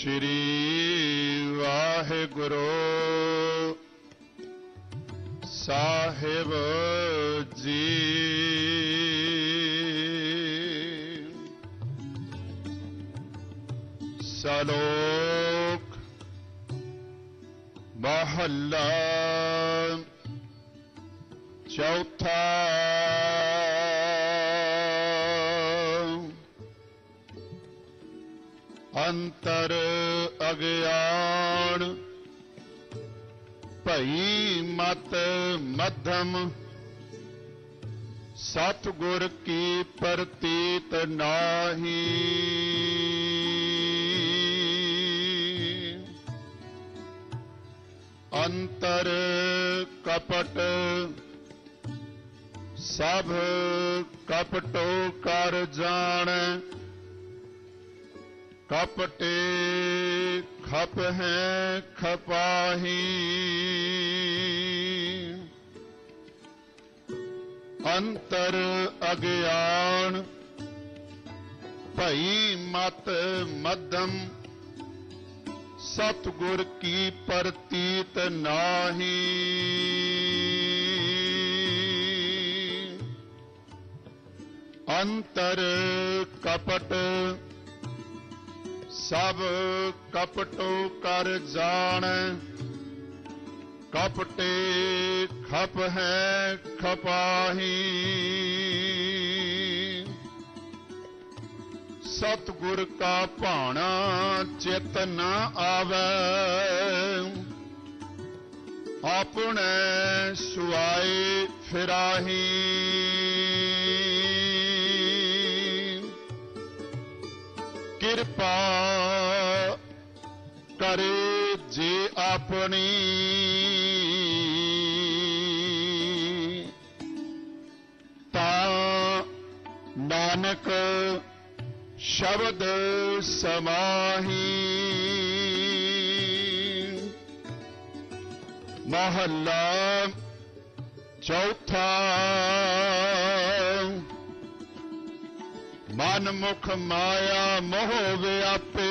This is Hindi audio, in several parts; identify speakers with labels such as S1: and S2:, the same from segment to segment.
S1: श्री वाहिगुरु साहिब जी। सलोक महला चौथा। अंतर अज्ञान भई मत मध्यम, सतगुर की प्रतीत नाही। अंतर कपट सब कपटो कर जान, कपटे खप है खपाही। अंतर अज्ञान भई मत मध्यम, सतगुर की प्रतीत नाही। अंतर कपट सब कपटो कर जान, कपटे खप है खपाही। सतगुर का भाना चित न आवे, अपने सुआए फिराही। कृपा करे जे अपनी, ता नानक शब्द समाही। महला चौथा। मन मुख माया मोह व्यापे,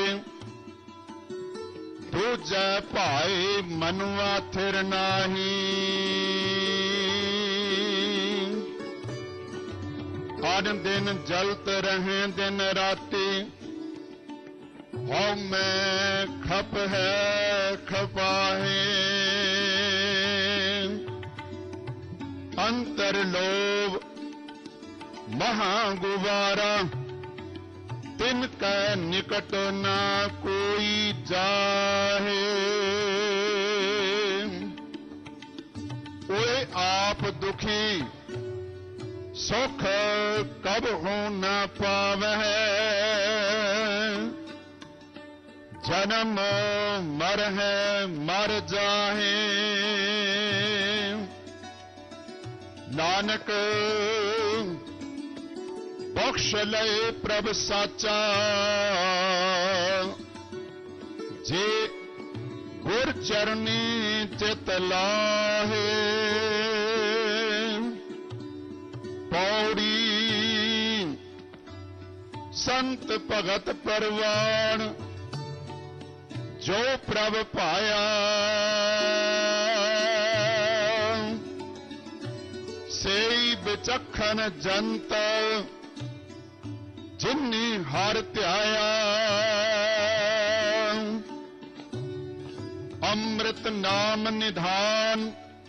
S1: दूजे भाई मनुआ थिर नाही। अन दिन जलत रहें दिन राती, हौ मैं खप है खपाहे। अंतर लोभ महागुवारा, तिनका निकट ना कोई जाहे। ओए आप दुखी सुख कब हो न पावे, जन्म मर है मर जाहे। नानक बख्श लय प्रभ साचा, जे गुर चरनी चित लाहे। पौड़ी संत भगत परवान, जो प्रभ पाया। सेई विचखन जंत, जिन्नी हर ध्याया। अमृत नाम निधान,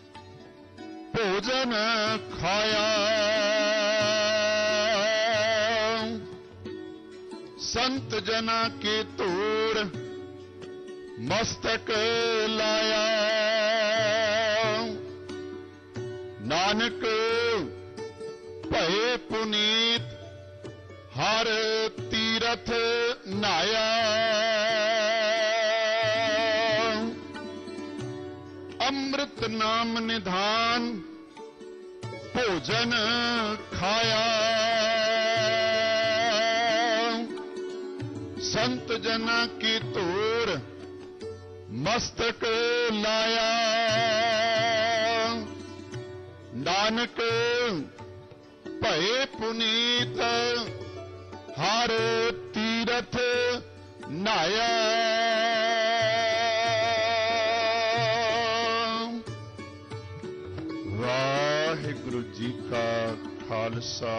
S1: भोजन खाया। संत जना के तूर मस्तक लाया। नानक भये पुनीत, हर तीरथ नाया। अमृत नाम निधान, भोजन खाया। संत जना की तूर मस्तक लाया। नानक भये पुनीत, हर तीरथ नाया। जी का खालसा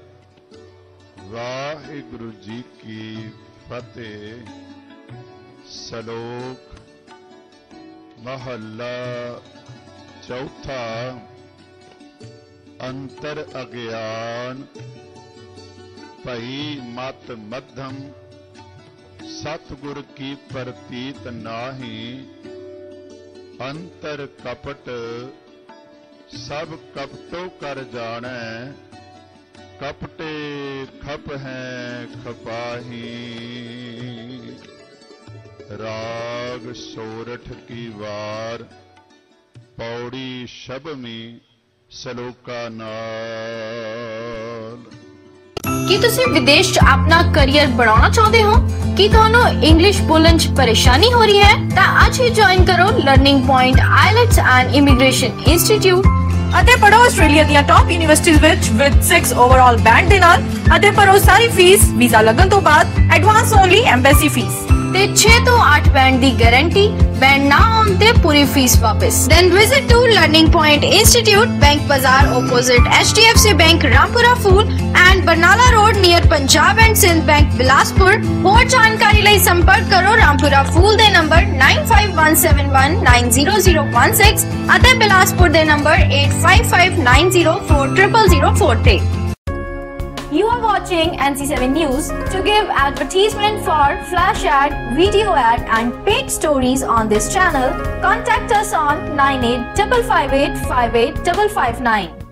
S1: वाहिगुरु जी की फतेह। सलोक महला चौथा। अंतर अज्ञान भई मत मध्यम सतगुर की प्रतीत नाही। अंतर कपट सब कपटों कर जाने कपटे खप हैं खपाही। राग सोरठ की वार पौड़ी शबमी सलोका नाल।
S2: ਕੀ ਤੁਸੀਂ ਵਿਦੇਸ਼ 'ਚ ਆਪਣਾ ਕੈਰੀਅਰ ਬਣਾਉਣਾ ਚਾਹੁੰਦੇ ਹੋ? ਕੀ ਤੁਹਾਨੂੰ ਇੰਗਲਿਸ਼ ਬੋਲਣ 'ਚ ਪਰੇਸ਼ਾਨੀ ਹੋ ਰਹੀ ਹੈ? ਤਾਂ ਅੱਜ ਹੀ ਜੁਆਇਨ ਕਰੋ learning point IELTS and immigration institute
S3: ਅਤੇ ਪੜੋ ਆਸਟ੍ਰੇਲੀਆ ਦੀਆਂ ਟੌਪ ਯੂਨੀਵਰਸਿਟੀਜ਼ ਵਿੱਚ with 6 ਓਵਰਆਲ ਬੈਂਡ ਦੇ ਨਾਲ ਅਤੇ ਭਰੋ ਸਾਰੀ ਫੀਸ ਵੀਜ਼ਾ ਲੱਗਣ ਤੋਂ ਬਾਅਦ ਐਡਵਾਂਸ ਓਨਲੀ ਐਮਬੈਸੀ ਫੀਸ
S2: ਤੇ 6 ਤੋਂ 8 ਬੈਂਡ ਦੀ ਗਾਰੰਟੀ। ਬੈਂਡ ਨਾ ਹੋਣ ਤੇ ਪੂਰੀ ਫੀਸ ਵਾਪਸ। Then visit to Learning Point Institute, Bank Bazaar opposite HDFC Bank, Rampura Fool and Barnala Road near Punjab and Sindh Bank, Bilaspur। ਹੋਰ ਜਾਣਕਾਰੀ ਲਈ ਸੰਪਰਕ ਕਰੋ ਰਾਮਪੁਰਾ ਫੂਲ ਦੇ ਨੰਬਰ 9517190016 ਅਤੇ ਬਿਲਾਸਪੁਰ ਦੇ ਨੰਬਰ 8559040004 ਤੇ। You are watching Nc7 News. To give advertisement for flash ad, video ad and paid stories on this channel, contact us on 9855858559.